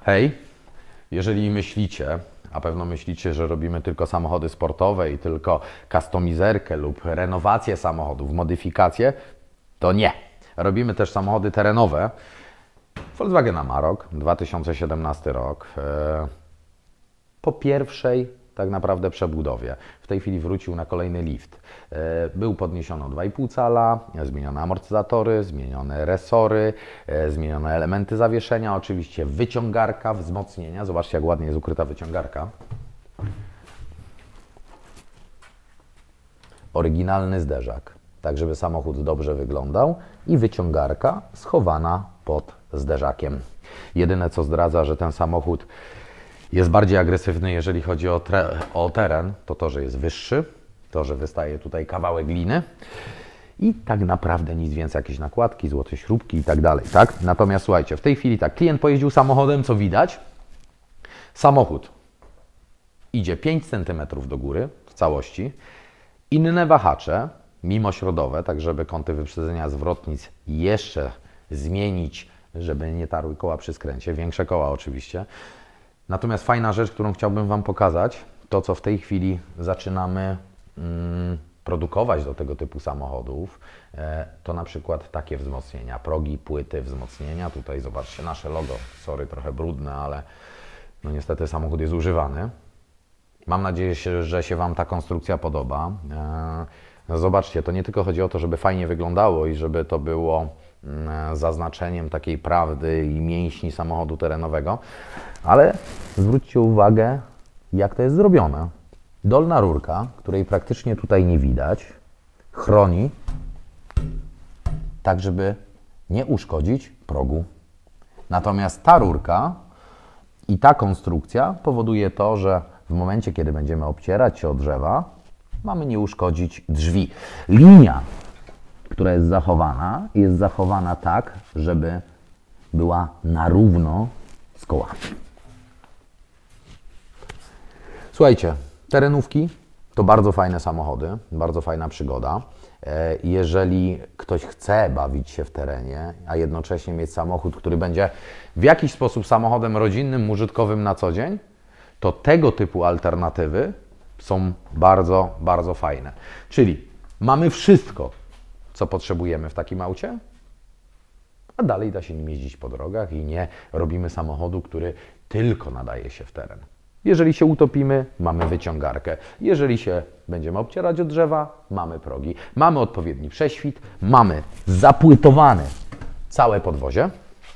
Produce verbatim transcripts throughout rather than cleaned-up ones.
Hej, jeżeli myślicie, a pewno myślicie, że robimy tylko samochody sportowe i tylko customizerkę lub renowację samochodów, modyfikacje, to nie. Robimy też samochody terenowe. Volkswagen Amarok, dwa tysiące siedemnasty rok. Po pierwszej tak naprawdę przebudowie. W tej chwili wrócił na kolejny lift. Był podniesiony o dwa i pół cala, zmienione amortyzatory, zmienione resory, zmienione elementy zawieszenia, oczywiście wyciągarka, wzmocnienia. Zobaczcie, jak ładnie jest ukryta wyciągarka. Oryginalny zderzak, tak żeby samochód dobrze wyglądał i wyciągarka schowana pod zderzakiem. Jedyne co zdradza, że ten samochód jest bardziej agresywny, jeżeli chodzi o, o teren, to to, że jest wyższy, to, że wystaje tutaj kawałek gliny i tak naprawdę nic więcej, jakieś nakładki, złote śrubki i tak dalej, tak? Natomiast słuchajcie, w tej chwili tak, klient pojeździł samochodem, co widać? Samochód idzie pięć centymetrów do góry w całości, inne wahacze, mimośrodowe, tak żeby kąty wyprzedzenia zwrotnic jeszcze zmienić, żeby nie tarły koła przy skręcie, większe koła oczywiście. Natomiast fajna rzecz, którą chciałbym Wam pokazać, to co w tej chwili zaczynamy mm, produkować do tego typu samochodów, e, to na przykład takie wzmocnienia, progi, płyty, wzmocnienia. Tutaj zobaczcie nasze logo, sorry, trochę brudne, ale no niestety samochód jest używany. Mam nadzieję, że się Wam ta konstrukcja podoba. E, zobaczcie, to nie tylko chodzi o to, żeby fajnie wyglądało i żeby to było zaznaczeniem takiej prawdy i mięśni samochodu terenowego, ale zwróćcie uwagę, jak to jest zrobione. Dolna rurka, której praktycznie tutaj nie widać, chroni tak, żeby nie uszkodzić progu. Natomiast ta rurka i ta konstrukcja powoduje to, że w momencie, kiedy będziemy obcierać się o drzewa, mamy nie uszkodzić drzwi. Linia, która jest zachowana, jest zachowana tak, żeby była na równo z kołami. Słuchajcie, terenówki to bardzo fajne samochody, bardzo fajna przygoda. Jeżeli ktoś chce bawić się w terenie, a jednocześnie mieć samochód, który będzie w jakiś sposób samochodem rodzinnym, użytkowym na co dzień, to tego typu alternatywy są bardzo, bardzo fajne. Czyli mamy wszystko, co potrzebujemy w takim aucie, a dalej da się nim jeździć po drogach i nie robimy samochodu, który tylko nadaje się w teren. Jeżeli się utopimy, mamy wyciągarkę. Jeżeli się będziemy obcierać od drzewa, mamy progi. Mamy odpowiedni prześwit, mamy zapłytowane całe podwozie.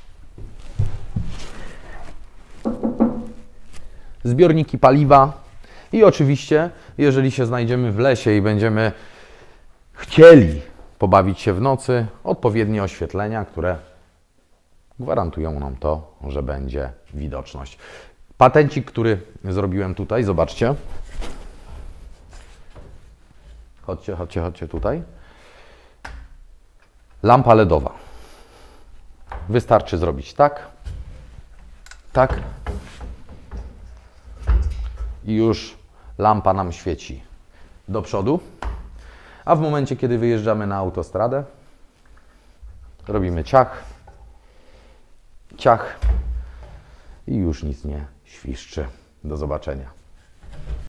Zbiorniki paliwa i oczywiście, jeżeli się znajdziemy w lesie i będziemy chcieli pobawić się w nocy, odpowiednie oświetlenia, które gwarantują nam to, że będzie widoczność. Patencik, który zrobiłem tutaj, zobaczcie. Chodźcie, chodźcie, chodźcie tutaj. Lampa ledowa. Wystarczy zrobić tak, tak i już lampa nam świeci do przodu. A w momencie, kiedy wyjeżdżamy na autostradę, robimy ciach, ciach i już nic nie świszczy. Do zobaczenia.